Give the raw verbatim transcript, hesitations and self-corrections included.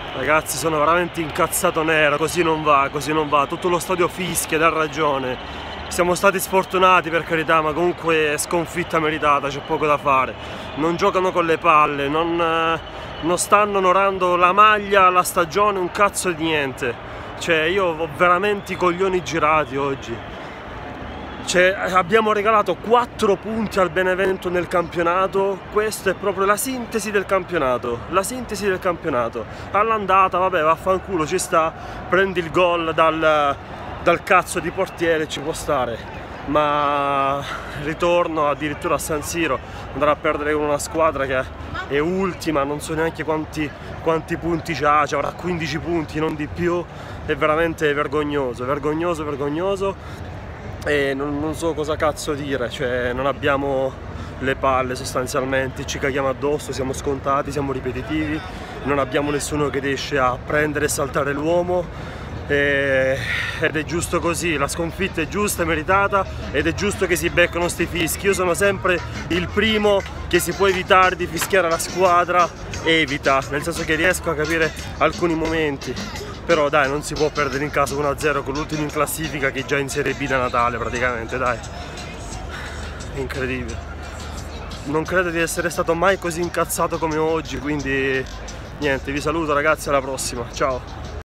Ragazzi, sono veramente incazzato nero, così non va, così non va. Tutto lo stadio fischia ed ha ragione. Siamo stati sfortunati per carità, ma comunque sconfitta meritata, c'è poco da fare. Non giocano con le palle, non, non stanno onorando la maglia, la stagione, un cazzo di niente. Cioè, io ho veramente i coglioni girati oggi. Cioè, abbiamo regalato quattro punti al Benevento nel campionato. Questa è proprio la sintesi del campionato. La sintesi del campionato. All'andata, vabbè, vaffanculo, ci sta. Prendi il gol dal, dal cazzo di portiere, ci può stare. Ma ritorno addirittura a San Siro, andrà a perdere con una squadra che è ultima, non so neanche quanti, quanti punti c'ha, ci avrà quindici punti, non di più. È veramente vergognoso, vergognoso, vergognoso. E non, non so cosa cazzo dire, cioè non abbiamo le palle sostanzialmente, ci caghiamo addosso, siamo scontati, siamo ripetitivi, non abbiamo nessuno che riesce a prendere e saltare l'uomo e, ed è giusto così, la sconfitta è giusta, è meritata ed è giusto che si beccano sti fischi. Io sono sempre il primo che si può evitare di fischiare la squadra, evita, nel senso che riesco a capire alcuni momenti. Però dai, non si può perdere in casa uno a zero con l'ultimo in classifica che è già in Serie B da Natale praticamente, dai. È incredibile. Non credo di essere stato mai così incazzato come oggi, quindi niente, vi saluto ragazzi, alla prossima, ciao.